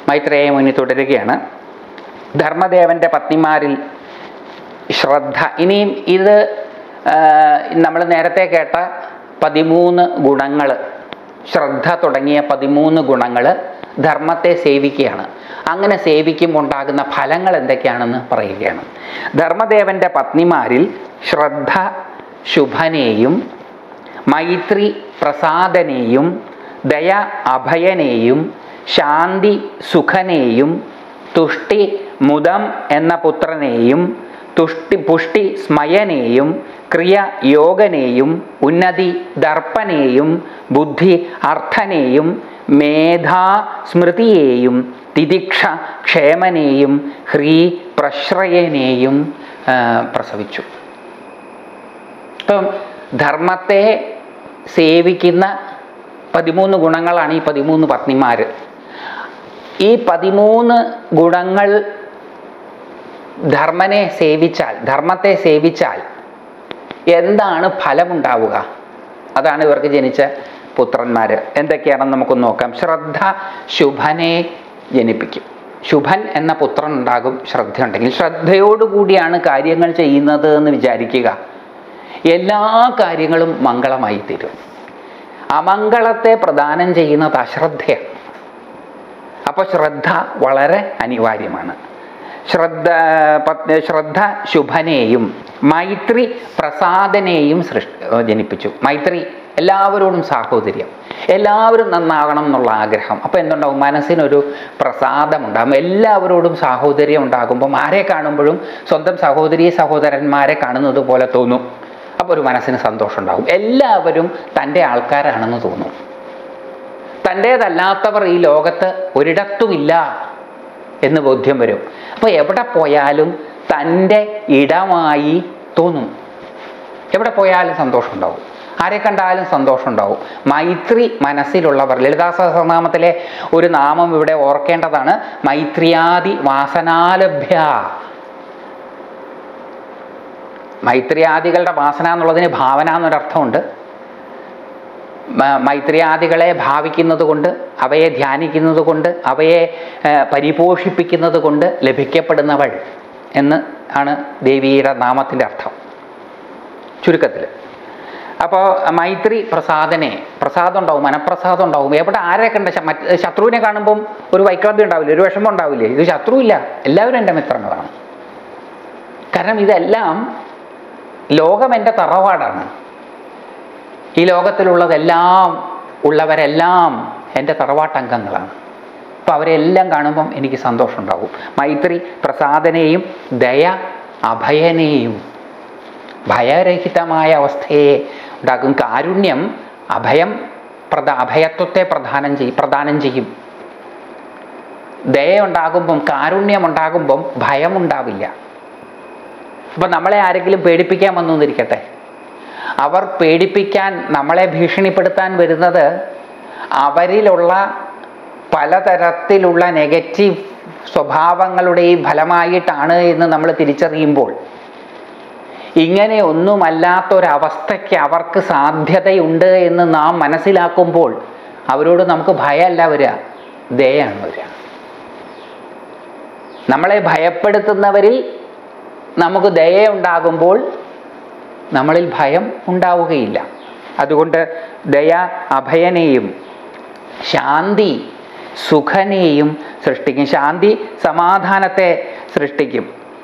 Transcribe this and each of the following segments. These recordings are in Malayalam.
മൈത്രേയ മുനി തുടരുകയാണ്. ധർമ്മദേവൻ്റെ പത്നിമാരിൽ ശ്രദ്ധ. ഇനിയും ഇത് നമ്മൾ നേരത്തെ കേട്ട 13 ഗുണങ്ങൾ, ശ്രദ്ധ തുടങ്ങിയ 13 ഗുണങ്ങൾ ധർമ്മത്തെ സേവിക്കുകയാണ്. അങ്ങനെ സേവിക്കുമ്പോൾ ഉണ്ടാകുന്ന ഫലങ്ങൾ എന്തൊക്കെയാണെന്ന് പറയുകയാണ്. ധർമ്മദേവൻ്റെ പത്നിമാരിൽ ശ്രദ്ധ ശുഭനെയും, മൈത്രി പ്രസാദനെയും, ദയ അഭയനെയും, ശാന്തി സുഖനെയും, തുഷ്ടി മുദം എന്ന പുത്രനെയും, പുഷ്ടി സ്മയനെയും, ക്രിയ യോഗനെയും, ഉന്നതി ദർപ്പനെയും, ബുദ്ധി അർത്ഥനെയും, മേധാ സ്മൃതിയെയും, തിദിക്ഷ ക്ഷേമനെയും, ഹ്രീ പ്രശ്രയനെയും പ്രസവിച്ചു. ഇപ്പം ധർമ്മത്തെ സേവിക്കുന്ന 13 ഗുണങ്ങളാണ് ഈ 13 പത്നിമാർ. ഈ 13 ഗുണങ്ങൾ ധർമ്മത്തെ സേവിച്ചാൽ എന്താണ് ഫലമുണ്ടാവുക? അതാണ് ഇവർക്ക് ജനിച്ച പുത്രന്മാർ. എന്തൊക്കെയാണെന്ന് നമുക്കൊന്ന് നോക്കാം. ശ്രദ്ധ ശുഭനെ ജനിപ്പിക്കും. ശുഭൻ എന്ന പുത്രൻ ഉണ്ടാകും ശ്രദ്ധയുണ്ടെങ്കിൽ. ശ്രദ്ധയോടുകൂടിയാണ് കാര്യങ്ങൾ ചെയ്യുന്നത് എന്ന് വിചാരിക്കുക, എല്ലാ കാര്യങ്ങളും മംഗളമായി തീരും. അമംഗളത്തെ പ്രദാനം ചെയ്യുന്നത് അശ്രദ്ധയാണ്. അപ്പോൾ ശ്രദ്ധ വളരെ അനിവാര്യമാണ്. ശ്രദ്ധ ശുഭനെയും മൈത്രി പ്രസാദനെയും ജനിപ്പിച്ചു. മൈത്രി, എല്ലാവരോടും സാഹോദര്യം, എല്ലാവരും നന്നാകണം എന്നുള്ള ആഗ്രഹം. അപ്പോൾ എന്തുണ്ടാവും? മനസ്സിനൊരു പ്രസാദമുണ്ടാകും. എല്ലാവരോടും സാഹോദര്യം ഉണ്ടാകുമ്പം ആരെ കാണുമ്പോഴും സ്വന്തം സഹോദരന്മാരെ കാണുന്നത് പോലെ തോന്നും. അപ്പോൾ ഒരു മനസ്സിന് സന്തോഷം ഉണ്ടാകും. എല്ലാവരും തൻ്റെ ആൾക്കാരാണെന്ന് തോന്നും. തൻ്റേതല്ലാത്തവർ ഈ ലോകത്ത് ഒരിടത്തുമില്ല എന്ന് ബോധ്യം വരും. അപ്പോൾ എവിടെ പോയാലും തൻ്റെ ഇടമായി തോന്നും. എവിടെ പോയാലും സന്തോഷം ഉണ്ടാവും. ആരെ കണ്ടാലും സന്തോഷം ഉണ്ടാവും. മൈത്രി മനസ്സിലുള്ളവർ. ലളിതാ സഹസ്രനാമത്തിലെ ഒരു നാമം ഇവിടെ ഓർക്കേണ്ടതാണ്. മൈത്രിയാദി വാസനാലഭ്യ. മൈത്രിയാദികളുടെ വാസന എന്നുള്ളതിന് ഭാവന എന്നൊരർത്ഥമുണ്ട്. മൈത്രിയാദികളെ ഭാവിക്കുന്നത് കൊണ്ട്, അവയെ ധ്യാനിക്കുന്നത് കൊണ്ട്, അവയെ പരിപോഷിപ്പിക്കുന്നത് കൊണ്ട് ലഭിക്കപ്പെടുന്നവൾ എന്ന് ആണ് ദേവിയുടെ നാമത്തിൻ്റെ അർത്ഥം ചുരുക്കത്തിൽ. അപ്പോൾ മൈത്രി പ്രസാദം ഉണ്ടാവും, മനഃപ്രസാദം ഉണ്ടാവും. എവിടെ ആരെ കണ്ട ശത്രുവിനെ കാണുമ്പം ഒരു വൈക്ലഭ്യം ഉണ്ടാവില്ലേ, ഒരു വിഷമം ഉണ്ടാവില്ലേ? ഇത് ശത്രുവില്ല, എല്ലാവരും എൻ്റെ മിത്രങ്ങളാണ്. കാരണം ഇതെല്ലാം ലോകം എൻ്റെ തറവാടാണ്. ഈ ലോകത്തിലുള്ളതെല്ലാം ഉള്ളവരെല്ലാം എൻ്റെ തറവാട്ടംഗങ്ങളാണ്. അപ്പോൾ അവരെല്ലാം കാണുമ്പം എനിക്ക് സന്തോഷം ഉണ്ടാകും. മൈത്രി പ്രസാദനെയും ദയ അഭയനെയും, ഭയരഹിതമായ അവസ്ഥയെ ഉണ്ടാക്കും. കാരുണ്യം അഭയത്വത്തെ പ്രദാനം ചെയ്യും. ദയ ഉണ്ടാകുമ്പം, കാരുണ്യം ഉണ്ടാകുമ്പം ഭയമുണ്ടാവില്ല. അപ്പം നമ്മളെ ആരെങ്കിലും പേടിപ്പിക്കാൻ വന്നു എന്നിരിക്കട്ടെ, അവർ പേടിപ്പിക്കാൻ, നമ്മളെ ഭീഷണിപ്പെടുത്താൻ വരുന്നത് അവരിലുള്ള പലതരത്തിലുള്ള നെഗറ്റീവ് സ്വഭാവങ്ങളുടെയും ഫലമായിട്ടാണ് എന്ന് നമ്മൾ തിരിച്ചറിയുമ്പോൾ, ഇങ്ങനെ ഒന്നുമല്ലാത്തൊരവസ്ഥയ്ക്ക് അവർക്ക് സാധ്യതയുണ്ട് എന്ന് നാം മനസ്സിലാക്കുമ്പോൾ അവരോട് നമുക്ക് ഭയമല്ല വരിക, ദയയാണ് വരിക. നമ്മളെ ഭയപ്പെടുത്തുന്നവരിൽ നമുക്ക് ദയ ഉണ്ടാകുമ്പോൾ നമ്മളിൽ ഭയം ഉണ്ടാവുകയില്ല. അതുകൊണ്ട് ദയ അഭയനെയും ശാന്തി സുഖനെയും സൃഷ്ടിക്കും. ശാന്തി സമാധാനത്തെ സൃഷ്ടിക്കും.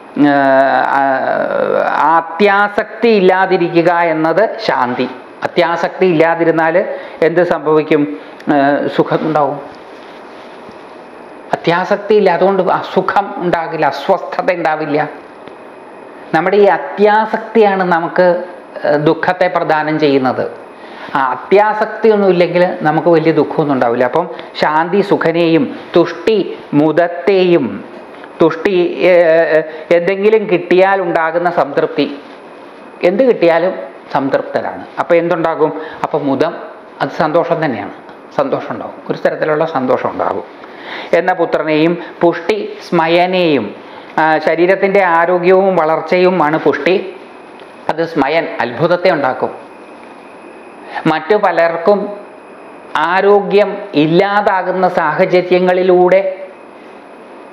അത്യാസക്തി ഇല്ലാതിരിക്കുക എന്നത് ശാന്തി. അത്യാസക്തി ഇല്ലാതിരുന്നാൽ എന്ത് സംഭവിക്കും? സുഖം ഉണ്ടാവും. അത്യാസക്തി ഇല്ല, അതുകൊണ്ട് അസുഖം ഉണ്ടാകില്ല, അസ്വസ്ഥത ഉണ്ടാവില്ല. നമ്മുടെ ഈ അത്യാസക്തിയാണ് നമുക്ക് ദുഃഖത്തെ പ്രദാനം ചെയ്യുന്നത്. അത്യാസക്തി ഒന്നുമില്ലെങ്കിൽ നമുക്ക് വലിയ ദുഃഖമൊന്നും ഉണ്ടാവില്ല. അപ്പം ശാന്തി സുഖനെയും തുഷ്ടി മുദത്തെയും, തുഷ്ടി എന്തെങ്കിലും കിട്ടിയാൽ ഉണ്ടാകുന്ന സംതൃപ്തി, എന്ത് കിട്ടിയാലും സംതൃപ്തരാണ്. അപ്പോൾ എന്തുണ്ടാകും? അപ്പോൾ മുദം, അത് സന്തോഷം തന്നെയാണ്. സന്തോഷം ഉണ്ടാകും, ഒരു തരത്തിലുള്ള സന്തോഷം ഉണ്ടാകും എന്ന പുത്രനെയും, പുഷ്ടി സ്മയനെയും, ശരീരത്തിൻ്റെ ആരോഗ്യവും വളർച്ചയുമാണ് പുഷ്ടി. അത് സ്മയൻ, അത്ഭുതത്തെ ഉണ്ടാക്കും. മറ്റു പലർക്കും ആരോഗ്യം ഇല്ലാതാകുന്ന സാഹചര്യങ്ങളിലൂടെ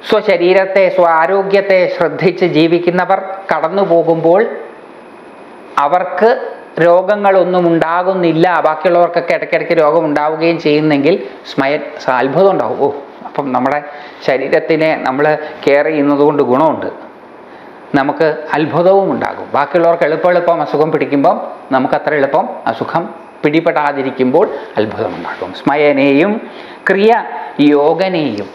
സ്വശരീരത്തെ ആരോഗ്യത്തെ ശ്രദ്ധിച്ച് ജീവിക്കുന്നവർ കടന്നു പോകുമ്പോൾ അവർക്ക് രോഗങ്ങളൊന്നും ഉണ്ടാകുന്നില്ല, ബാക്കിയുള്ളവർക്കൊക്കെ ഇടയ്ക്കിടയ്ക്ക് രോഗം ഉണ്ടാവുകയും ചെയ്യുന്നെങ്കിൽ അത്ഭുതം ഉണ്ടാവും. ഓ, അപ്പം നമ്മുടെ ശരീരത്തിനെ നമ്മൾ കെയർ ചെയ്യുന്നത് കൊണ്ട് ഗുണമുണ്ട്, നമുക്ക് അത്ഭുതവും ഉണ്ടാകും. ബാക്കിയുള്ളവർക്ക് എളുപ്പം അസുഖം പിടിക്കുമ്പം നമുക്കത്ര എളുപ്പം അസുഖം പിടിപെടാതിരിക്കുമ്പോൾ അത്ഭുതമുണ്ടാകും. സ്മയനെയും ക്രിയ യോഗനെയും.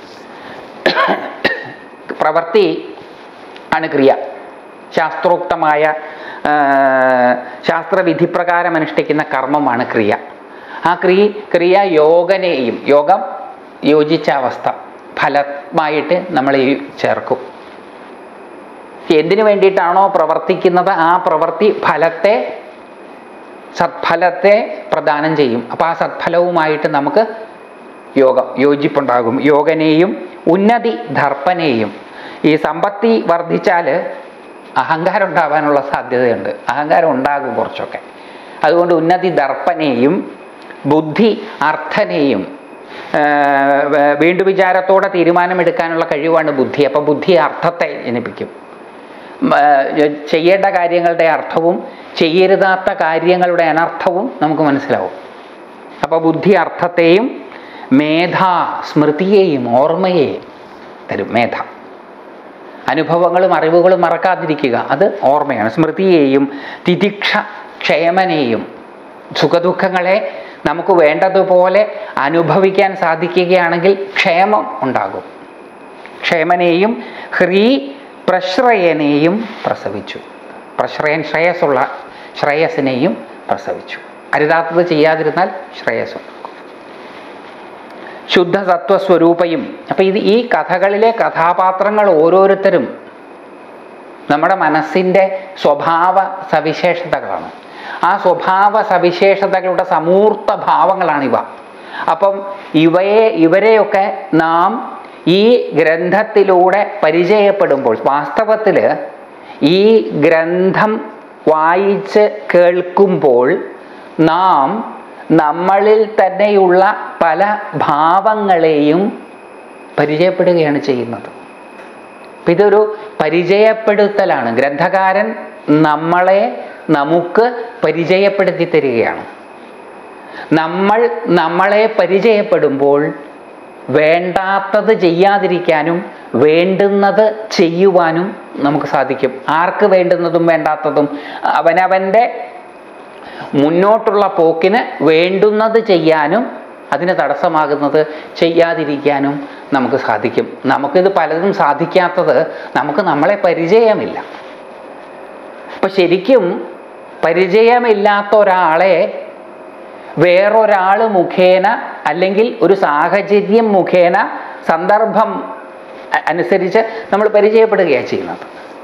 പ്രവൃത്തി ആണ് ക്രിയ. ശാസ്ത്രോക്തമായ ശാസ്ത്രവിധിപ്രകാരം അനുഷ്ഠിക്കുന്ന കർമ്മമാണ് ക്രിയ. ആ ക്രിയ യോഗനെയും, യോഗം യോജിച്ച അവസ്ഥ, ഫലമായിട്ട് നമ്മൾ ചേർക്കും. എന്തിനു വേണ്ടിയിട്ടാണോ പ്രവർത്തിക്കുന്നത് ആ പ്രവൃത്തി സത്ഫലത്തെ പ്രദാനം ചെയ്യും. അപ്പോൾ ആ സത്ഫലവുമായിട്ട് നമുക്ക് യോജിപ്പുണ്ടാകും. യോഗനെയും ഉന്നതി ദർപ്പനെയും. ഈ സമ്പത്തി വർദ്ധിച്ചാൽ അഹങ്കാരം ഉണ്ടാവാനുള്ള സാധ്യതയുണ്ട്, അഹങ്കാരം ഉണ്ടാകും കുറച്ചൊക്കെ. അതുകൊണ്ട് ഉന്നതി ദർപ്പനെയും ബുദ്ധി അർത്ഥനെയും. വീണ്ടു വിചാരത്തോടെ തീരുമാനമെടുക്കാനുള്ള കഴിവാണ് ബുദ്ധി. അപ്പോൾ ബുദ്ധി അർത്ഥത്തെ ജനിപ്പിക്കും. ചെയ്യേണ്ട കാര്യങ്ങളുടെ അർത്ഥവും ചെയ്യരുതാത്ത കാര്യങ്ങളുടെ അനർത്ഥവും നമുക്ക് മനസ്സിലാവും. അപ്പോൾ ബുദ്ധി അർത്ഥത്തെയും മേധ സ്മൃതിയെയും ഓർമ്മയെയും തരും. മേധ അനുഭവങ്ങളും അറിവുകളും മറക്കാതിരിക്കുക, അത് ഓർമ്മയാണ്. സ്മൃതിയെയും തിതിക്ഷ ക്ഷേമനെയും. സുഖദുഃഖങ്ങളെ നമുക്ക് വേണ്ടതുപോലെ അനുഭവിക്കാൻ സാധിക്കുകയാണെങ്കിൽ ക്ഷേമം ഉണ്ടാകും. ക്ഷേമനെയും ഹ്രീ പ്രശ്രയനെയും പ്രസവിച്ചു. പ്രശ്രയൻ ശ്രേയസിനെയും പ്രസവിച്ചു. അരുതാത്തത് ചെയ്യാതിരുന്നാൽ ശ്രേയസ്സുണ്ടാകും. ശുദ്ധ സത്വസ്വരൂപയും. അപ്പം ഈ കഥകളിലെ കഥാപാത്രങ്ങൾ ഓരോരുത്തരും നമ്മുടെ മനസ്സിൻ്റെ സ്വഭാവ സവിശേഷതകളാണ്. ആ സ്വഭാവ സവിശേഷതകളുടെ സമൂർത്ത ഭാവങ്ങളാണിവ. അപ്പം ഇവരെയൊക്കെ നാം ഈ ഗ്രന്ഥത്തിലൂടെ പരിചയപ്പെടുമ്പോൾ, വാസ്തവത്തിൽ ഈ ഗ്രന്ഥം വായിച്ച് കേൾക്കുമ്പോൾ നാം നമ്മളിൽ തന്നെയുള്ള പല ഭാവങ്ങളെയും പരിചയപ്പെടുകയാണ് ചെയ്യുന്നത്. ഇതൊരു പരിചയപ്പെടുത്തലാണ്. ഗ്രന്ഥകാരൻ നമുക്ക് പരിചയപ്പെടുത്തി തരികയാണ്. നമ്മളെ പരിചയപ്പെടുമ്പോൾ വേണ്ടാത്തത് ചെയ്യാതിരിക്കാനും വേണ്ടുന്നത് ചെയ്യുവാനും നമുക്ക് സാധിക്കും. ആർക്ക് വേണ്ടുന്നതും വേണ്ടാത്തതും അവനവൻ്റെ മുന്നോട്ടുള്ള പോക്കിന് വേണ്ടുന്നത് ചെയ്യാനും അതിന് തടസ്സമാകുന്നത് ചെയ്യാതിരിക്കാനും നമുക്ക് സാധിക്കും. നമുക്കിത് പലതും സാധിക്കാത്തത് നമുക്ക് നമ്മളെ പരിചയമില്ല. അപ്പം ശരിക്കും പരിചയമില്ലാത്ത ഒരാളെ വേറൊരാൾ മുഖേന അല്ലെങ്കിൽ ഒരു സാഹചര്യം മുഖേന സന്ദർഭം അനുസരിച്ച് നമ്മൾ പരിചയപ്പെടുകയാണ് ചെയ്യുന്നത്.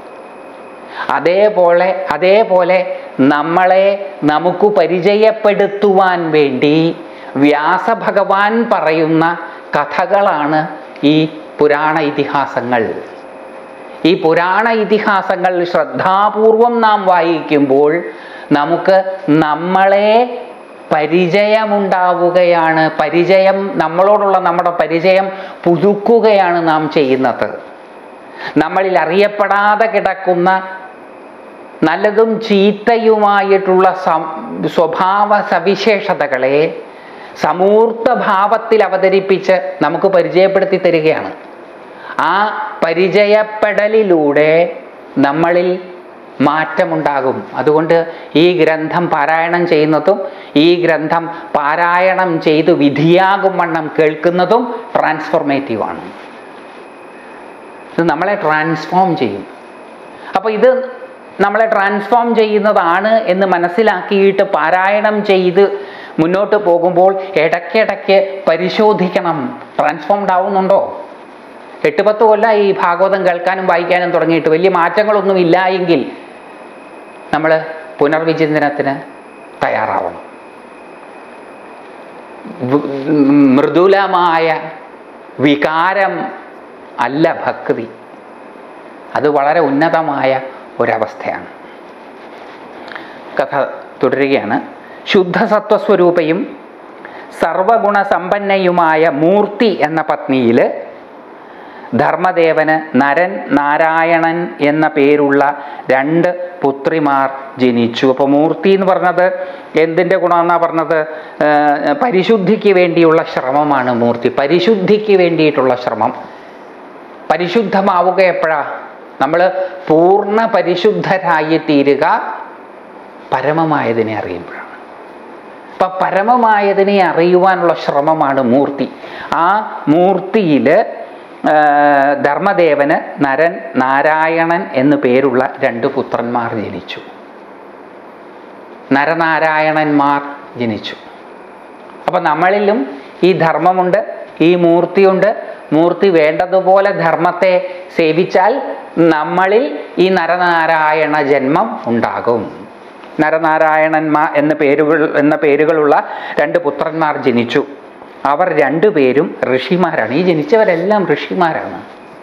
അതേപോലെ നമ്മളെ നമുക്ക് പരിചയപ്പെടുത്തുവാൻ വേണ്ടി വ്യാസഭഗവാൻ പറയുന്ന കഥകളാണ് ഈ പുരാണ ഇതിഹാസങ്ങൾ. ഈ പുരാണ ഇതിഹാസങ്ങൾ ശ്രദ്ധാപൂർവം നാം വായിക്കുമ്പോൾ നമുക്ക് നമ്മളെ പരിചയമുണ്ടാവുകയാണ്. നമ്മളോടുള്ള നമ്മുടെ പരിചയം പുതുക്കുകയാണ് നാം ചെയ്യുന്നത്. നമ്മളിൽ അറിയപ്പെടാതെ കിടക്കുന്ന നല്ലതും ചീത്തയുമായിട്ടുള്ള സ്വഭാവ സവിശേഷതകളെ സമൂർത്ത ഭാവത്തിൽ അവതരിപ്പിച്ച് നമുക്ക് പരിചയപ്പെടുത്തി തരികയാണ്. ആ പരിചയപ്പെടലിലൂടെ നമ്മളിൽ മാറ്റമുണ്ടാകും. അതുകൊണ്ട് ഈ ഗ്രന്ഥം പാരായണം ചെയ്യുന്നതും ഈ ഗ്രന്ഥം പാരായണം ചെയ്ത് വിധിയാകും വണ്ണം കേൾക്കുന്നതും ട്രാൻസ്ഫോർമേറ്റീവാണ്. ഇത് നമ്മളെ ട്രാൻസ്ഫോം ചെയ്യും. അപ്പോൾ ഇത് നമ്മളെ ട്രാൻസ്ഫോം ചെയ്യുന്നതാണ് എന്ന് മനസ്സിലാക്കിയിട്ട് പാരായണം ചെയ്ത് മുന്നോട്ട് പോകുമ്പോൾ ഇടയ്ക്കിടയ്ക്ക് പരിശോധിക്കണം, ട്രാൻസ്ഫോംഡ് ആവുന്നുണ്ടോ. 8-10 കൊല്ലം ഈ ഭാഗവതം കേൾക്കാനും വായിക്കാനും തുടങ്ങിയിട്ട് വലിയ മാറ്റങ്ങളൊന്നും ഇല്ല എങ്കിൽ നമ്മൾ പുനർവിചിന്തനത്തിന് തയ്യാറാവണം. മൃദുലമായ വികാരം അല്ല ഭക്തി, അത് വളരെ ഉന്നതമായ ഒരവസ്ഥയാണ്. കഥ തുടരുകയാണ്. ശുദ്ധസത്വസ്വരൂപയും സർവഗുണസമ്പന്നയുമായ മൂർത്തി എന്ന പത്നിയിൽ ധർമ്മദേവന് നരൻ നാരായണൻ എന്ന പേരുള്ള 2 പുത്രിമാർ ജനിച്ചു. അപ്പോൾ മൂർത്തി എന്ന് പറഞ്ഞത് എന്തിൻ്റെ ഗുണമെന്നാണ് പറഞ്ഞത്? പരിശുദ്ധിക്ക് വേണ്ടിയുള്ള ശ്രമമാണ് മൂർത്തി. പരിശുദ്ധിക്ക് വേണ്ടിയിട്ടുള്ള ശ്രമം. പരിശുദ്ധമാവുക എപ്പോഴാണ്? നമ്മൾ പൂർണ്ണ പരിശുദ്ധരായി തീരുക പരമമായതിനെ അറിയുമ്പോഴാണ്. അപ്പം പരമമായതിനെ അറിയുവാനുള്ള ശ്രമമാണ് മൂർത്തി. ആ മൂർത്തിയിൽ ധർമ്മദേവന് നരൻ നാരായണൻ എന്നു പേരുള്ള 2 പുത്രന്മാർ ജനിച്ചു. നരനാരായണന്മാർ ജനിച്ചു. അപ്പം നമ്മളിലും ഈ ധർമ്മമുണ്ട്, ഈ മൂർത്തിയുണ്ട്. മൂർത്തി വേണ്ടതുപോലെ ധർമ്മത്തെ സേവിച്ചാൽ നമ്മളിൽ ഈ നരനാരായണ ജന്മം ഉണ്ടാകും. നരനാരായണന്മാർ എന്ന പേരുകളുള്ള 2 പുത്രന്മാർ ജനിച്ചു. അവർ 2 പേരും ഋഷിമാരാണ്. ഈ ജനിച്ചവരെല്ലാം ഋഷിമാരാണ്.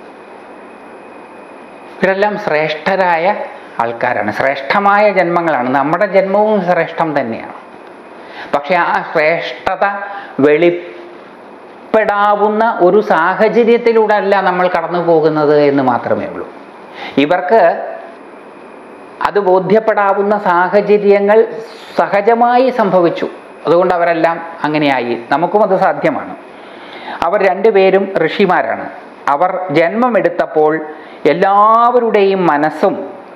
ഇവരെല്ലാം ശ്രേഷ്ഠരായ ആൾക്കാരാണ്. ശ്രേഷ്ഠമായ ജന്മങ്ങളാണ്. നമ്മുടെ ജന്മവും ശ്രേഷ്ഠം തന്നെയാണ്. പക്ഷെ ആ ശ്രേഷ്ഠത വെളിപ്പെടാവുന്ന ഒരു സാഹചര്യത്തിലൂടെ അല്ല നമ്മൾ കടന്നു പോകുന്നത് എന്ന് മാത്രമേ ഉള്ളൂ. ഇവർക്ക് അത് ബോധ്യപ്പെടാവുന്ന സാഹചര്യങ്ങൾ സഹജമായി സംഭവിച്ചു. അതുകൊണ്ട് അവരെല്ലാം അങ്ങനെയായി. നമുക്കും അത് സാധ്യമാണ്. അവർ 2 പേരും ഋഷിമാരാണ്. അവർ ജന്മമെടുത്തപ്പോൾ എല്ലാവരുടെയും മനസ്സും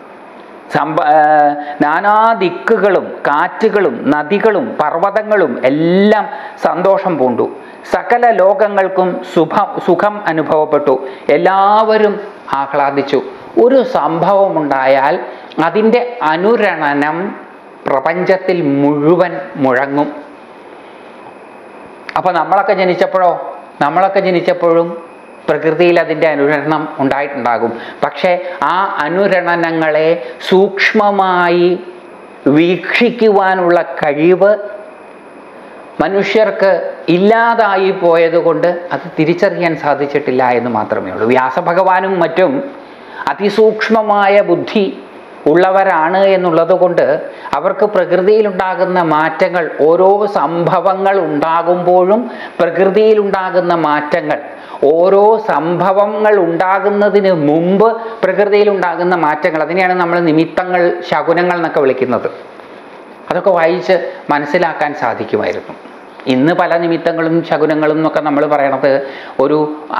നാനാ ദിക്കുകളും കാറ്റുകളും നദികളും പർവ്വതങ്ങളും എല്ലാം സന്തോഷം പൂണ്ടു. സകല ലോകങ്ങൾക്കും സുഖം അനുഭവപ്പെട്ടു. എല്ലാവരും ആഹ്ലാദിച്ചു. ഒരു സംഭവമുണ്ടായാൽ അതിൻ്റെ അനുരണനം പ്രപഞ്ചത്തിൽ മുഴുവൻ മുഴങ്ങും. അപ്പോൾ നമ്മളൊക്കെ ജനിച്ചപ്പോഴും പ്രകൃതിയിൽ അതിൻ്റെ അനുരണനം ഉണ്ടായിട്ടുണ്ടാകും. പക്ഷേ ആ അനുരണനങ്ങളെ സൂക്ഷ്മമായി വീക്ഷിക്കുവാനുള്ള കഴിവ് മനുഷ്യർക്ക് ഇല്ലാതായി പോയതുകൊണ്ട് അത് തിരിച്ചറിയാൻ സാധിച്ചിട്ടില്ല എന്ന് മാത്രമേ ഉള്ളൂ. വ്യാസഭഗവാനും മറ്റും അതിസൂക്ഷ്മമായ ബുദ്ധി ഉള്ളവരാണ് എന്നുള്ളത് കൊണ്ട് അവർക്ക് പ്രകൃതിയിലുണ്ടാകുന്ന മാറ്റങ്ങൾ, ഓരോ സംഭവങ്ങൾ ഉണ്ടാകുമ്പോഴും പ്രകൃതിയിലുണ്ടാകുന്ന മാറ്റങ്ങൾ, ഓരോ സംഭവങ്ങൾ ഉണ്ടാകുന്നതിന് മുമ്പ് പ്രകൃതിയിലുണ്ടാകുന്ന മാറ്റങ്ങൾ, അതിനെയാണ് നമ്മൾ നിമിത്തങ്ങൾ, ശകുനങ്ങൾ എന്നൊക്കെ വിളിക്കുന്നത്. അതൊക്കെ വായിച്ച് മനസ്സിലാക്കാൻ സാധിക്കുമായിരുന്നു. ഇന്ന് പല നിമിത്തങ്ങളും ശകുനങ്ങളും എന്നൊക്കെ നമ്മൾ പറയണത് ഒരു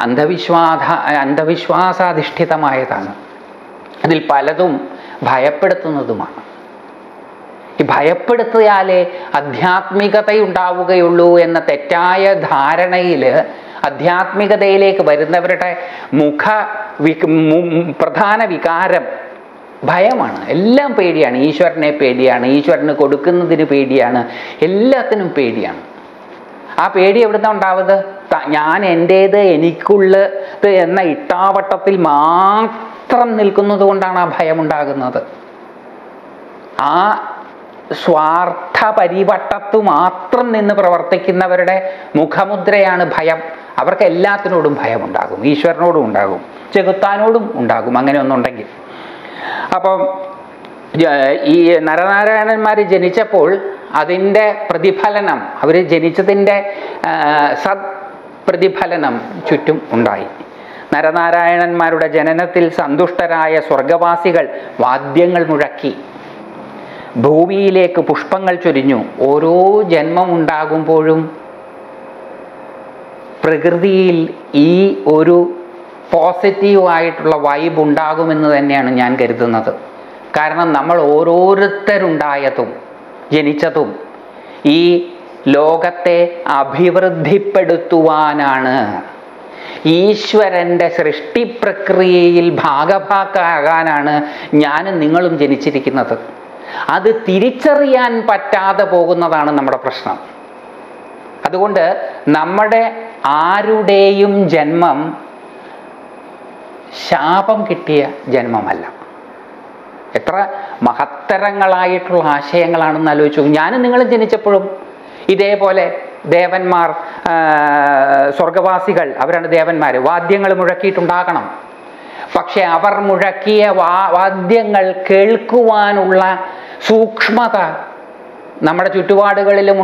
അന്ധവിശ്വാസാധിഷ്ഠിതമായതാണ്. അതിൽ പലതും ഭയപ്പെടുത്തുന്നതുമാണ്. ഈ ഭയപ്പെടുത്തിയാലേ ആധ്യാത്മികതയുണ്ടാവുകയുള്ളൂ എന്ന തെറ്റായ ധാരണയിൽ ആധ്യാത്മികതയിലേക്ക് വരുന്നവരുടെ പ്രധാന വികാരം ഭയമാണ്. എല്ലാം പേടിയാണ്. ഈശ്വരനെ പേടിയാണ്, ഈശ്വരന് കൊടുക്കുന്നതിന് പേടിയാണ്, എല്ലാത്തിനും പേടിയാണ്. ആ പേടി എവിടുന്നാണ് ഉണ്ടാവുന്നത്? ഞാൻ എൻ്റേത്, എനിക്കുള്ളത് എന്ന ഇട്ടാവട്ടത്തിൽ മാത്രം നിൽക്കുന്നത് കൊണ്ടാണ് ആ ഭയമുണ്ടാകുന്നത്. ആ സ്വാർത്ഥ പരിവട്ടത്തു മാത്രം നിന്ന് പ്രവർത്തിക്കുന്നവരുടെ മുഖമുദ്രയാണ് ഭയം. അവർക്ക് എല്ലാത്തിനോടും ഭയമുണ്ടാകും. ഈശ്വരനോടും ഉണ്ടാകും, ചെകുത്താനോടും ഉണ്ടാകും, അങ്ങനെ ഒന്നുണ്ടെങ്കിൽ. അപ്പം ഈ നരനാരായണന്മാർ ജനിച്ചപ്പോൾ അതിൻ്റെ പ്രതിഫലനം, അവർ ജനിച്ചതിൻ്റെ പ്രതിഫലനം ചുറ്റും ഉണ്ടായി. നരനാരായണന്മാരുടെ ജനനത്തിൽ സന്തുഷ്ടരായ സ്വർഗവാസികൾ വാദ്യങ്ങൾ മുഴക്കി, ഭൂമിയിലേക്ക് പുഷ്പങ്ങൾ ചൊരിഞ്ഞു. ഓരോ ജന്മം ഉണ്ടാകുമ്പോഴും പ്രകൃതിയിൽ ഈ ഒരു പോസിറ്റീവായിട്ടുള്ള വൈബ് ഉണ്ടാകുമെന്ന് തന്നെയാണ് ഞാൻ കരുതുന്നത്. കാരണം നമ്മൾ ഓരോരുത്തരുണ്ടായതും ജനിച്ചതും ഈ ലോകത്തെ അഭിവൃദ്ധിപ്പെടുത്തുവാനാണ്. ഈശ്വരൻ്റെ സൃഷ്ടി പ്രക്രിയയിൽ ഭാഗഭാക്കാകാനാണ് ഞാനും നിങ്ങളും ജനിച്ചിരിക്കുന്നത്. അത് തിരിച്ചറിയാൻ പറ്റാതെ പോകുന്നതാണ് നമ്മുടെ പ്രശ്നം. അതുകൊണ്ട് നമ്മുടെ ആരുടെയും ജന്മം ശാപം കിട്ടിയ ജന്മമല്ല. എത്ര മഹത്തരങ്ങളായിട്ടുള്ള ആശയങ്ങളാണെന്ന് ആലോചിച്ചു. ഞാനും നിങ്ങളും ജനിച്ചപ്പോഴും ഇതേപോലെ ദേവന്മാർ, സ്വർഗവാസികൾ, അവരാണ് ദേവന്മാർ, വാദ്യങ്ങൾ മുഴക്കിയിട്ടുണ്ടാകണം. പക്ഷെ അവർ മുഴക്കിയ വാദ്യങ്ങൾ കേൾക്കുവാനുള്ള സൂക്ഷ്മത നമ്മുടെ ചുറ്റുപാടുകളിലും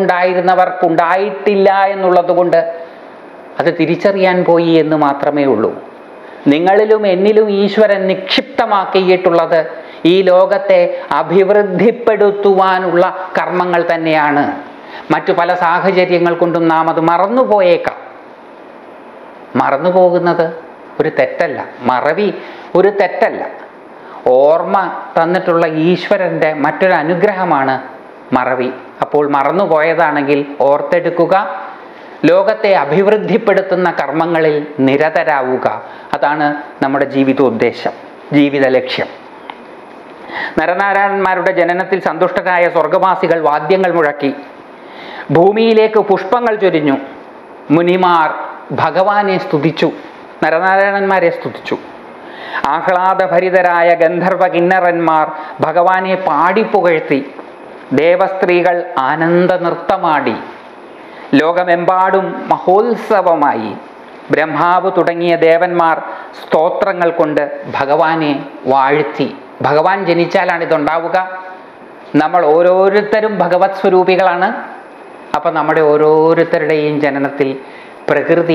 ഉണ്ടായിരുന്നവർക്കുണ്ടായിട്ടില്ല എന്നുള്ളത് കൊണ്ട് അത് തിരിച്ചറിയാൻ പോയി എന്ന് മാത്രമേ ഉള്ളൂ. നിങ്ങളിലും എന്നിലും ഈശ്വരൻ നിക്ഷിപ്തമാക്കിയിട്ടുള്ളത് ഈ ലോകത്തെ അഭിവൃദ്ധിപ്പെടുത്തുവാനുള്ള കർമ്മങ്ങൾ തന്നെയാണ്. മറ്റു പല സാഹചര്യങ്ങൾ കൊണ്ടും നാം അത് മറന്നുപോയേക്കാം. മറന്നുപോകുന്നത് ഒരു തെറ്റല്ല, മറവി ഒരു തെറ്റല്ല. ഓർമ്മ തന്നിട്ടുള്ള ഈശ്വരൻ്റെ മറ്റൊരു അനുഗ്രഹമാണ് മറവി. അപ്പോൾ മറന്നുപോയതാണെങ്കിൽ ഓർത്തെടുക്കുക, ലോകത്തെ അഭിവൃദ്ധിപ്പെടുത്തുന്ന കർമ്മങ്ങളിൽ നിരതരാവുക. അതാണ് നമ്മുടെ ജീവിതോദ്ദേശം, ജീവിത ലക്ഷ്യം. നരനാരായണന്മാരുടെ ജനനത്തിൽ സന്തുഷ്ടരായ സ്വർഗവാസികൾ വാദ്യങ്ങൾ മുഴക്കി, ഭൂമിയിലേക്ക് പുഷ്പങ്ങൾ ചൊരിഞ്ഞു. മുനിമാർ ഭഗവാനെ സ്തുതിച്ചു, നരനാരായണന്മാരെ സ്തുതിച്ചു. ആഹ്ലാദഭരിതരായ ഗന്ധർവ കിന്നരന്മാർ ഭഗവാനെ പാടിപ്പുകഴ്ത്തി. ദേവസ്ത്രീകൾ ആനന്ദ നൃത്തമാടി. ലോകമെമ്പാടും മഹോത്സവമായി. ബ്രഹ്മാവ് തുടങ്ങിയ ദേവന്മാർ സ്തോത്രങ്ങൾ കൊണ്ട് ഭഗവാനെ വാഴ്ത്തി. ഭഗവാൻ ജനിച്ചാലാണ് ഇതുണ്ടാവുക. നമ്മൾ ഓരോരുത്തരും ഭഗവത് സ്വരൂപികളാണ്. അപ്പം നമ്മുടെ ഓരോരുത്തരുടെയും ജനനത്തിൽ പ്രകൃതി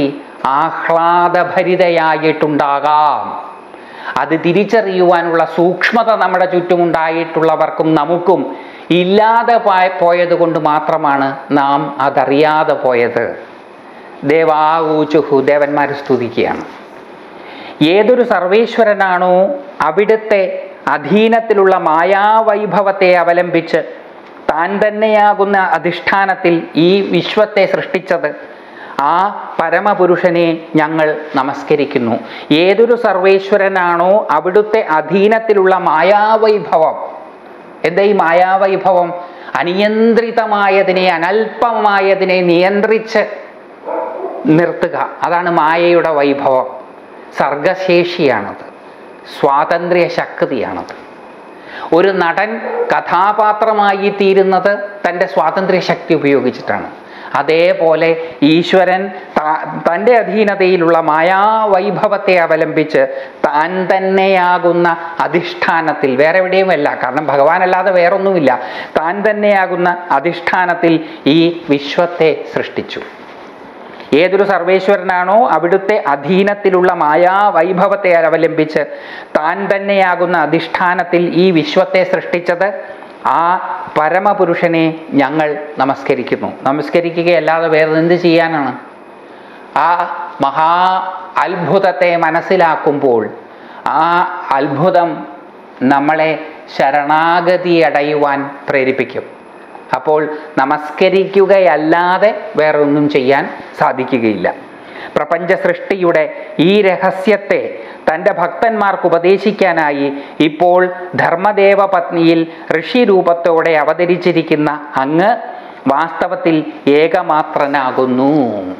ആഹ്ലാദഭരിതയായിട്ടുണ്ടാകാം. അത് തിരിച്ചറിയുവാനുള്ള സൂക്ഷ്മത നമ്മുടെ ചുറ്റുമുണ്ടായിട്ടുള്ളവർക്കും നമുക്കും ഇല്ലാതെ പോയത് കൊണ്ട് മാത്രമാണ് നാം അതറിയാതെ പോയത്. ദേവാഊചുഹു, ദേവന്മാർ സ്തുതിക്കുകയാണ്. ഏതൊരു സർവേശ്വരനാണോ അവിടുത്തെ അധീനത്തിലുള്ള മായാവൈഭവത്തെ അവലംബിച്ച് താൻ തന്നെയാകുന്ന അധിഷ്ഠാനത്തിൽ ഈ വിശ്വത്തെ സൃഷ്ടിച്ചത്, ആ പരമപുരുഷനെ ഞങ്ങൾ നമസ്കരിക്കുന്നു. ഏതൊരു സർവേശ്വരനാണോ അവിടുത്തെ അധീനത്തിലുള്ള മായാവൈഭവം. എന്താ ഈ മായാവൈഭവം? അനിയന്ത്രിതമായതിനെ, അനൽപമായതിനെ നിയന്ത്രിച്ച് നിർത്തുക. അതാണ് മായയുടെ വൈഭവം. സർഗശേഷിയാണത്, സ്വാതന്ത്ര്യ ശക്തിയാണത്. ഒരു നടൻ കഥാപാത്രമായി തീരുന്നത് തൻ്റെ സ്വാതന്ത്ര്യ ശക്തി ഉപയോഗിച്ചിട്ടാണ്. അതേപോലെ ഈശ്വരൻ തൻ്റെ അധീനതയിലുള്ള മായാവൈഭവത്തെ അവലംബിച്ച് താൻ തന്നെയാകുന്ന അധിഷ്ഠാനത്തിൽ, വേറെ എവിടെയുമല്ല, കാരണം ഭഗവാനല്ലാതെ വേറൊന്നുമില്ല, താൻ തന്നെയാകുന്ന അധിഷ്ഠാനത്തിൽ ഈ വിശ്വത്തെ സൃഷ്ടിച്ചു. ഏതൊരു സർവേശ്വരനാണോ അവിടുത്തെ അധീനത്തിലുള്ള മായാവൈഭവത്തെ അവലംബിച്ച് താൻ തന്നെയാകുന്ന അധിഷ്ഠാനത്തിൽ ഈ വിശ്വത്തെ സൃഷ്ടിച്ചത്, ആ പരമപുരുഷനെ ഞങ്ങൾ നമസ്കരിക്കുന്നു. നമസ്കരിക്കുകയല്ലാതെ വേറെ എന്ത് ചെയ്യാനാണ്? ആ മഹാ അത്ഭുതത്തെ മനസ്സിലാക്കുമ്പോൾ ആ അത്ഭുതം നമ്മളെ ശരണാഗതി അടയുവാൻ പ്രേരിപ്പിക്കും. അപ്പോൾ നമസ്കരിക്കുകയല്ലാതെ വേറെ ഒന്നും ചെയ്യാൻ സാധിക്കുകയില്ല. പ്രപഞ്ച സൃഷ്ടിയുടെ ഈ രഹസ്യത്തെ തൻ്റെ ഭക്തന്മാർക്ക് ഉപദേശിക്കാനായി ഇപ്പോൾ ധർമ്മദേവ പത്നിയിൽ ഋഷിരൂപത്തോടെ അവതരിച്ചിരിക്കുന്ന അങ്ങ് വാസ്തവത്തിൽ ഏകമാത്രനാകുന്നു.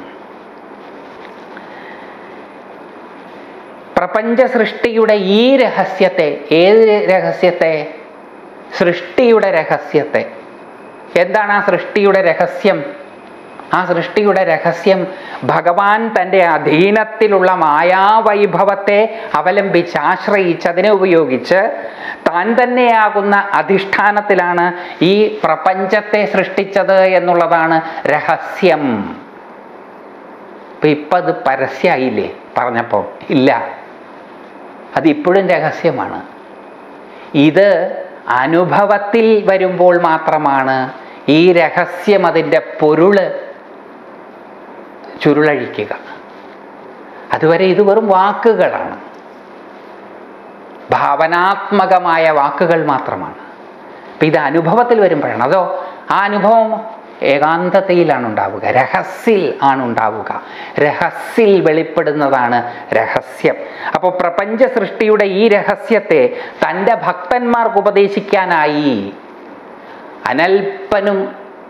പ്രപഞ്ച സൃഷ്ടിയുടെ ഈ രഹസ്യത്തെ, ഏത് രഹസ്യത്തെ? സൃഷ്ടിയുടെ രഹസ്യത്തെ. എന്താണ് ആ സൃഷ്ടിയുടെ രഹസ്യം? ആ സൃഷ്ടിയുടെ രഹസ്യം ഭഗവാൻ തൻ്റെ അധീനത്തിലുള്ള മായാവൈഭവത്തെ അവലംബിച്ച്, ആശ്രയിച്ച്, അതിനെ ഉപയോഗിച്ച് താൻ തന്നെയാകുന്ന അധിഷ്ഠാനത്തിലാണ് ഈ പ്രപഞ്ചത്തെ സൃഷ്ടിച്ചത് എന്നുള്ളതാണ് രഹസ്യം. ഇപ്പം അത് പരസ്യമായില്ലേ പറഞ്ഞപ്പോൾ? ഇല്ല, അതിപ്പോഴും രഹസ്യമാണ്. ഇത് അനുഭവത്തിൽ വരുമ്പോൾ മാത്രമാണ് ഈ രഹസ്യം, അതിൻ്റെ പൊരുള് ചുരുളഴിക്കുക. അതുവരെ ഇത് വെറും വാക്കുകളാണ്, ഭാവനാത്മകമായ വാക്കുകൾ മാത്രമാണ്. അപ്പം ഇത് അനുഭവത്തിൽ വരുമ്പോഴാണ്. അതോ ആ അനുഭവം ഏകാന്തതയിലാണ് ഉണ്ടാവുക, രഹസ്യത്തിൽ ആണ് ഉണ്ടാവുക. രഹസ്യത്തിൽ വെളിപ്പെടുന്നതാണ് രഹസ്യം. അപ്പോൾ പ്രപഞ്ച സൃഷ്ടിയുടെ ഈ രഹസ്യത്തെ തൻ്റെ ഭക്തന്മാർക്ക് ഉപദേശിക്കാനായി അനൽപനും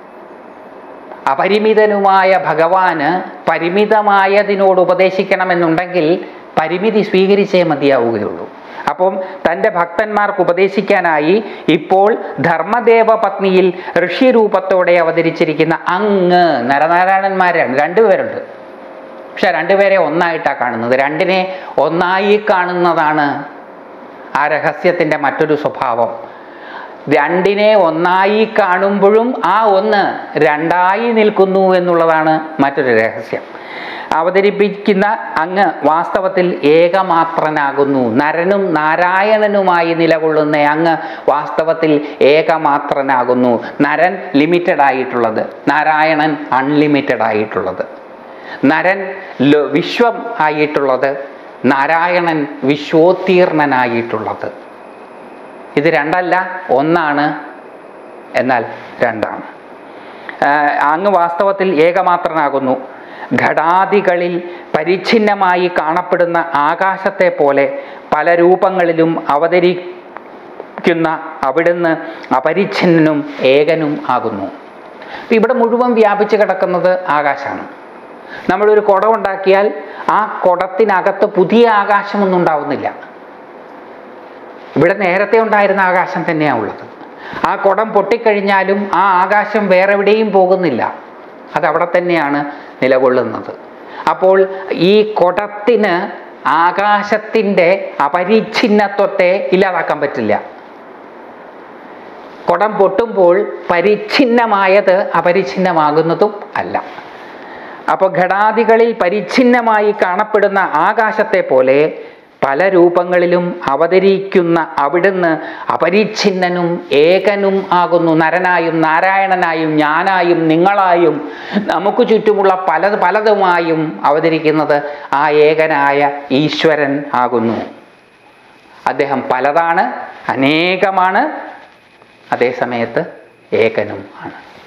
അപരിമിതനുമായ ഭഗവാന് പരിമിതമായതിനോട് ഉപദേശിക്കണമെന്നുണ്ടെങ്കിൽ പരിമിതി സ്വീകരിച്ചേ മതിയാവുകയുള്ളൂ. അപ്പം തൻ്റെ ഭക്തന്മാർക്ക് ഉപദേശിക്കാനായി ഇപ്പോൾ ധർമ്മദേവ പത്നിയിൽ ഋഷിരൂപത്തോടെ അവതരിച്ചിരിക്കുന്ന അങ്ങ്, നരനാരായണന്മാരാണ്, രണ്ടുപേരുണ്ട്. പക്ഷെ രണ്ടുപേരെ ഒന്നായിട്ടാണ് കാണുന്നത്. രണ്ടിനെ ഒന്നായി കാണുന്നതാണ് ആ രഹസ്യത്തിൻ്റെ മറ്റൊരു സ്വഭാവം. രണ്ടിനെ ഒന്നായി കാണുമ്പോഴും ആ ഒന്ന് രണ്ടായി നിൽക്കുന്നു എന്നുള്ളതാണ് മറ്റൊരു രഹസ്യം. അവതരിപ്പിക്കുന്ന അങ്ങ് വാസ്തവത്തിൽ ഏകമാത്രനാകുന്നു. നരനും നാരായണനുമായി നിലകൊള്ളുന്ന അങ്ങ് വാസ്തവത്തിൽ ഏകമാത്രനാകുന്നു. നരൻ ലിമിറ്റഡ് ആയിട്ടുള്ളത്, നാരായണൻ അൺലിമിറ്റഡ് ആയിട്ടുള്ളത്. നരൻ വിശ്വം ആയിട്ടുള്ളത്, നാരായണൻ വിശ്വോത്തീർണനായിട്ടുള്ളത്. ഇത് രണ്ടല്ല, ഒന്നാണ്, എന്നാൽ രണ്ടാണ്. അങ്ങ് വാസ്തവത്തിൽ ഏകമാത്രനാകുന്നു. ഘടാദികളിൽ പരിച്ഛിന്നമായി കാണപ്പെടുന്ന ആകാശത്തെ പോലെ പല രൂപങ്ങളിലും അവതരിക്കുന്ന അവിടുന്ന് അപരിച്ഛിന്നനും ഏകനും ആകുന്നു. ഇവിടെ മുഴുവൻ വ്യാപിച്ചു കിടക്കുന്നത് ആകാശമാണ്. നമ്മളൊരു കുടം ഉണ്ടാക്കിയാൽ ആ കുടത്തിനകത്ത് പുതിയ ആകാശമൊന്നും ഉണ്ടാവുന്നില്ല. ഇവിടെ നേരത്തെ ഉണ്ടായിരുന്ന ആകാശം തന്നെയാണ് ഉള്ളത്. ആ കുടം പൊട്ടിക്കഴിഞ്ഞാലും ആ ആകാശം വേറെ എവിടെയും പോകുന്നില്ല, അതവിടെ തന്നെയാണ് നിലകൊള്ളുന്നത്. അപ്പോൾ ഈ കുടത്തിന് ആകാശത്തിൻ്റെ അപരിച്ഛിന്നത്വത്തെ ഇല്ലാതാക്കാൻ പറ്റില്ല. കുടം പൊട്ടുമ്പോൾ പരിച്ഛിന്നമായത് അപരിച്ഛിന്നമാകുന്നതും അല്ല. അപ്പോൾ ഘടാദികളിൽ പരിച്ഛിന്നമായി കാണപ്പെടുന്ന ആകാശത്തെ പോലെ പല രൂപങ്ങളിലും അവതരിക്കുന്ന അവിടുന്ന് അപരിച്ഛിന്നനും ഏകനും ആകുന്നു. നരനായും നാരായണനായും ഞാനായും നിങ്ങളായും നമുക്ക് ചുറ്റുമുള്ള പലതുമായും അവതരിക്കുന്നത് ആ ഏകനായ ഈശ്വരൻ ആകുന്നു. അദ്ദേഹം പലതാണ്, അനേകമാണ്, അതേ സമയത്ത് ഏകനും ആണ്.